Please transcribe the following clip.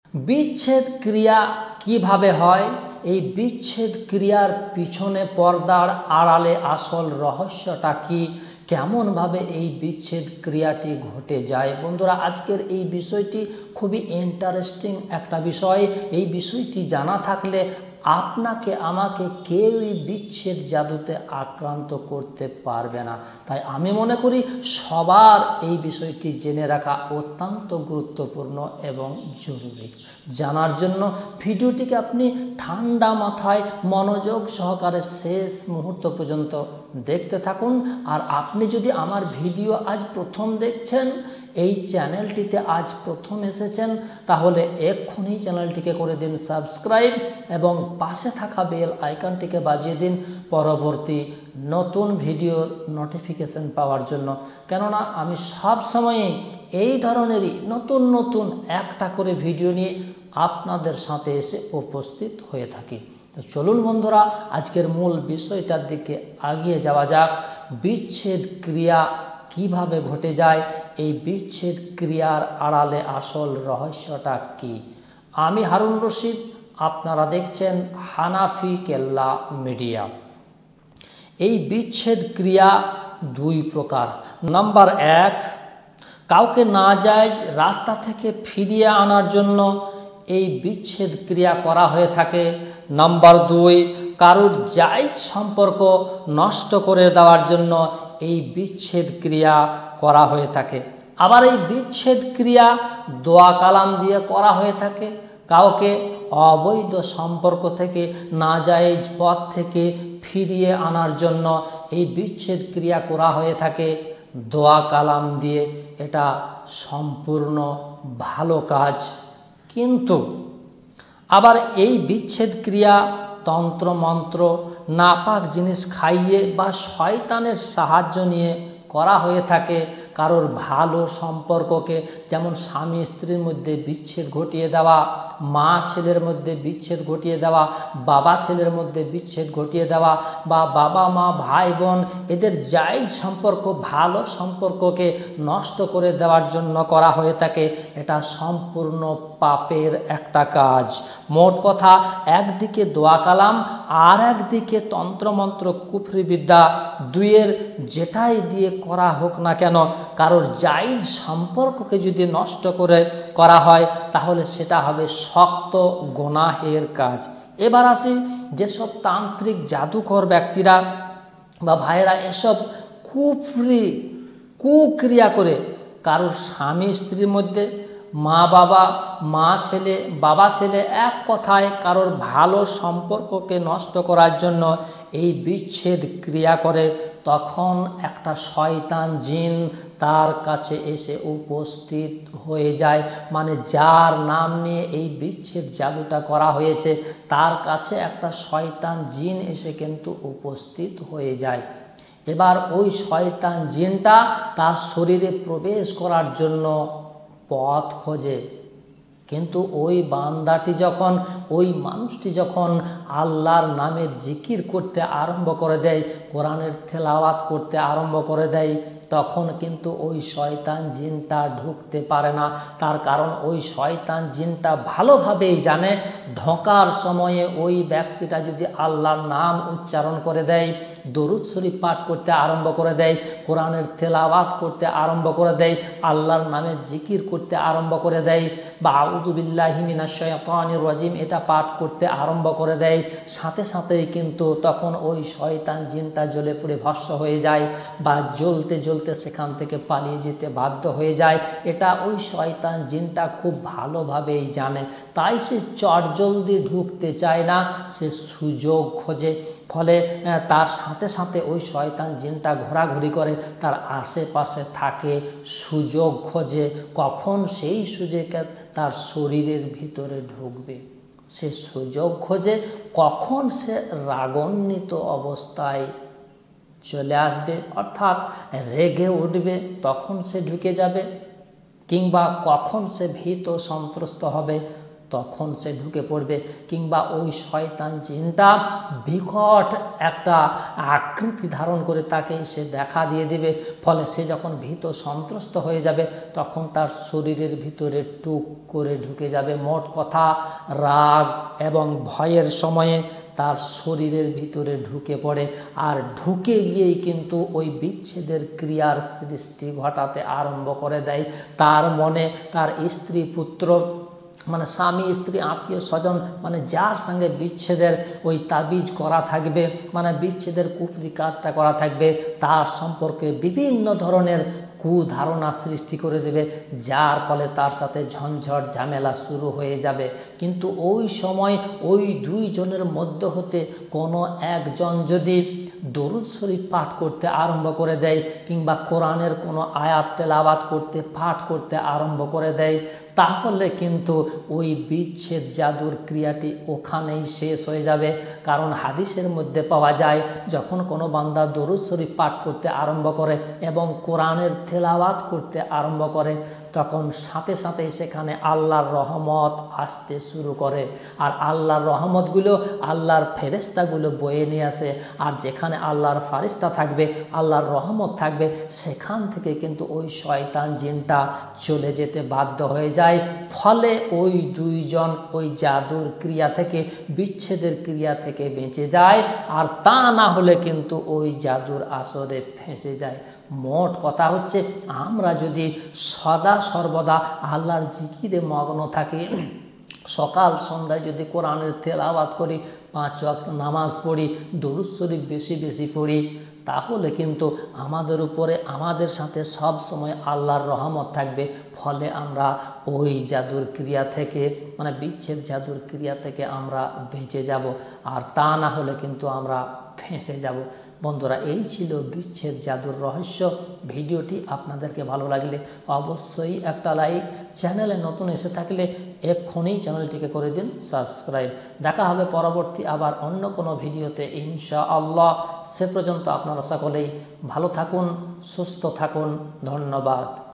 বিচ্ছেদ ক্রিয়া কিভাবে হয়, এই বিচ্ছেদ ক্রিয়ার পিছনে পর্দার আড়ালে আসল রহস্যটা কি, কেমনভাবে এই বিচ্ছেদ ক্রিয়াটি ঘটে যায়। বন্ধুরা, আজকের এই বিষয়টি খুবই ইন্টারেস্টিং একটা বিষয়। এই বিষয়টি জানা থাকলে আপনাকে আমাকে কেউই বিচ্ছেদ জাদুতে আক্রান্ত করতে পারবে না। তাই আমি মনে করি সবার এই বিষয়টি জেনে রাখা অত্যন্ত গুরুত্বপূর্ণ এবং জরুরি। জানার জন্য ভিডিওটিকে আপনি ঠান্ডা মাথায় মনোযোগ সহকারে শেষ মুহূর্ত পর্যন্ত দেখতে থাকুন। আর আপনি যদি আমার ভিডিও আজ প্রথম দেখছেন, এই চ্যানেলটিতে আজ প্রথম এসেছেন, তাহলে এক্ষুনি চ্যানেলটিকে করে দিন সাবস্ক্রাইব এবং পাশে থাকা বেল আইকনটিকে বাজিয়ে দিন পরবর্তী নতুন ভিডিওর নোটিফিকেশন পাওয়ার জন্য। কেননা আমি সব সময়ই এই ধরনেরই নতুন নতুন একটা করে ভিডিও নিয়ে আপনাদের সাথে এসে উপস্থিত হয়ে থাকি। তো চলুন বন্ধুরা, আজকের মূল বিষয়টার দিকে এগিয়ে যাওয়া যাক। বিচ্ছেদ ক্রিয়া কিভাবে ঘটে যায়, এই বিচ্ছেদ ক্রিয়ার আড়ালে আসল রহস্যটা কি। আমি হারুন রশিদ, আপনারা দেখছেন হানাফি কেল্লা মিডিয়া। এই বিচ্ছেদ ক্রিয়া দুই প্রকার। নাম্বার 1, কাউকে নাজায়েজ রাস্তা থেকে ফিরিয়ে আনার জন্য এই বিচ্ছেদ ক্রিয়া করা হয়ে থাকে। নাম্বার 2, কারুর জায়েজ সম্পর্ক নষ্ট করে দেওয়ার জন্য এই বিচ্ছেদ ক্রিয়া করা হয়ে থাকে। আবার এই বিচ্ছেদ ক্রিয়া দোয়া কালাম দিয়ে করা হয়ে থাকে। কাউকে অবৈধ সম্পর্ক থেকে, নাজায়েজ পথ থেকে ফিরিয়ে আনার জন্য এই বিচ্ছেদ ক্রিয়া করা হয়ে থাকে দোয়া কালাম দিয়ে। এটা সম্পূর্ণ ভালো কাজ। কিন্তু আবার এই বিচ্ছেদ ক্রিয়া তন্ত্রমন্ত্র, নাপাক জিনিস খাইয়ে বা শয়তানের সাহায্য নিয়ে করা হয়ে থাকে। কারোর ভালো সম্পর্ককে, যেমন স্বামী স্ত্রীর মধ্যে বিচ্ছেদ ঘটিয়ে দেওয়া, মা ছেলের মধ্যে বিচ্ছেদ ঘটিয়ে দেওয়া, বাবা ছেলের মধ্যে বিচ্ছেদ ঘটিয়ে দেওয়া, বা বাবা মা ভাই বোন এদের জায়েজ সম্পর্ক, ভালো সম্পর্ককে নষ্ট করে দেওয়ার জন্য করা হয়ে থাকে। এটা সম্পূর্ণ পাপের একটা কাজ। মোট কথা, একদিকে দোয়া কালাম আর একদিকে তন্ত্রমন্ত্র, কুফরি বিদ্যা, দুইয়ের যেটাই দিয়ে করা হোক না কেন, কারোর জায়েজ সম্পর্ককে যদি নষ্ট করে করা হয় তাহলে সেটা হবে শক্ত গুনাহের কাজ। এবার আসি, যেসব তান্ত্রিক জাদুকর ব্যক্তিরা বা ভাইয়েরা এসব কুফরি কুক্রিয়া করে কারোর স্বামী স্ত্রীর মধ্যে, মা বাবা, মা ছেলে, বাবা ছেলে, এক কথায় কারোর ভালো সম্পর্ককে নষ্ট করার জন্য এই বিচ্ছেদ ক্রিয়া করে, তখন একটা শয়তান জিন তার কাছে এসে উপস্থিত হয়ে যায়। মানে যার নাম নিয়ে এই বিচ্ছেদ জাদুটা করা হয়েছে তার কাছে একটা শয়তান জিন এসে কিন্তু উপস্থিত হয়ে যায়। এবার ওই শয়তান জিনটা তার শরীরে প্রবেশ করার জন্য পথ খোঁজে। কিন্তু ওই বান্দাটি যখন, ওই মানুষটি যখন আল্লাহর নামের জিকির করতে আরম্ভ করে দেয়, কোরআনের তেলাওয়াত করতে আরম্ভ করে দেয়, তখন কিন্তু ওই শয়তান জিনটা ঢুকতে পারে না। তার কারণ ওই শয়তান জিনটা ভালোভাবেই জানে ঢোকার সময়ে ওই ব্যক্তিটা যদি আল্লাহর নাম উচ্চারণ করে দেয়, দরুদ শরীফ পাঠ করতে আরম্ভ করে দেয়, কোরআনের তেলাওয়াত করতে আরম্ভ করে দেয়, আল্লাহর নামের জিকির করতে আরম্ভ করে দেয়, বা আউযু বিল্লাহি মিনাশ শাইতানির রাজিম এটা পাঠ করতে আরম্ভ করে দেয়, সাথে সাথেই কিন্তু তখন ওই শয়তান জিনটা জ্বলে পুড়ে ভস্ম হয়ে যায় বা জ্বলতে জ্বলতে সেখান থেকে পালিয়ে যেতে বাধ্য হয়ে যায়। এটা ওই শয়তান জিনটা খুব ভালোভাবেই জানে। তাই সে চটজলদি ঢুকতে চায় না, সে সুযোগ খোঁজে। ফলে তার সাথে সাথে ওই শয়তান জিনটা ঘোরাঘুরি করে, তার আশেপাশে থাকে, সুযোগ খোঁজে কখন সেই সুযোগে তার শরীরের ভিতরে ঢুকবে। সে সুযোগ খোঁজে কখন সে রাগান্বিত অবস্থায় চলে আসবে, অর্থাৎ রেগে উঠবে, তখন সে ঢুকে যাবে, কিংবা কখন সে ভীত সন্ত্রস্ত হবে তখন সে ঢুকে পড়বে, কিংবা ওই শয়তান জিনটা বিকট একটা আকৃতি ধারণ করে তাকে সে দেখা দিয়ে দেবে। ফলে সে যখন ভীত সন্ত্রস্ত হয়ে যাবে তখন তার শরীরের ভিতরে টুক করে ঢুকে যাবে। মোট কথা, রাগ এবং ভয়ের সময়ে তার শরীরের ভিতরে ঢুকে পড়ে, আর ঢুকে গিয়েই কিন্তু ওই বিচ্ছেদের ক্রিয়ার সৃষ্টি ঘটাতে আরম্ভ করে দেয়। তার মনে তার স্ত্রী পুত্র মানে স্বামী স্ত্রী আত্মীয় স্বজন মানে যার সঙ্গে বিচ্ছেদের ওই তাবিজ করা থাকবে, মানে বিচ্ছেদের কুফরি কাজটা করা থাকবে, তার সম্পর্কে বিভিন্ন ধরনের কুধারণা সৃষ্টি করে দেবে, যার ফলে তার সাথে ঝঞ্ঝট ঝামেলা শুরু হয়ে যাবে। কিন্তু ওই সময় ওই দুইজনের মধ্য হতে কোনো একজন যদি দরুদ শরীফ পাঠ করতে আরম্ভ করে দেয়, কিংবা কোরআনের কোনো আয়াত তেলাওয়াত করতে পাঠ করতে আরম্ভ করে দেয়, তাহলে কিন্তু ওই বিচ্ছেদ জাদুর ক্রিয়াটি ওখানেই শেষ হয়ে যাবে। কারণ হাদিসের মধ্যে পাওয়া যায়, যখন কোনো বান্দা দরুদ শরীফ পাঠ করতে আরম্ভ করে এবং কোরআনের তেলাওয়াত করতে আরম্ভ করে, তখন সাথে সাথে সেখানে আল্লাহর রহমত আসতে শুরু করে। আর আল্লাহর রহমতগুলো আল্লাহর ফেরেশতাগুলো বয়ে নিয়ে আসে। আর যেখানে আল্লাহর ফারিস্তা থাকবে, আল্লাহর রহমত থাকবে, সেখান থেকে কিন্তু ওই শয়তান জিনটা চলে যেতে বাধ্য হয়ে যায়। ফলে ওই দুইজন ওই জাদুর ক্রিয়া থেকে, বিচ্ছেদের ক্রিয়া থেকে বেঁচে যায়, আর তা না হলে কিন্তু ওই জাদুর আসরে ফেঁসে যায়। মোট কথা হচ্ছে, আমরা যদি সদা সর্বদা আল্লাহর জিকিরে মগ্ন থাকি, সকাল সন্ধ্যায় যদি কোরআনের তেলাওয়াত করি, 5 ওয়াক্ত নামাজ পড়ি, দরুদ শরীফ বেশি বেশি পড়ি, তাহলে কিন্তু আমাদের উপরে আমাদের সাথে সব সময় আল্লাহর রহমত থাকবে। ফলে আমরা ওই জাদুর ক্রিয়া থেকে মানে বিচ্ছেদ জাদুর ক্রিয়া থেকে আমরা বেঁচে যাব, আর তা না হলে কিন্তু আমরা ফেঁসে যাব। বন্ধুরা, এই ছিল বিচ্ছেদ জাদুর রহস্য। ভিডিওটি আপনাদেরকে ভালো লাগলে অবশ্যই একটা লাইক, চ্যানেলে নতুন এসে থাকলে এক্ষুনি চ্যানেলটিকে করে দিন সাবস্ক্রাইব। দেখা হবে পরবর্তী আবার অন্য কোনো ভিডিওতে ইনশাআল্লাহ। সে পর্যন্ত আপনারা সকলেই ভালো থাকুন, সুস্থ থাকুন। ধন্যবাদ।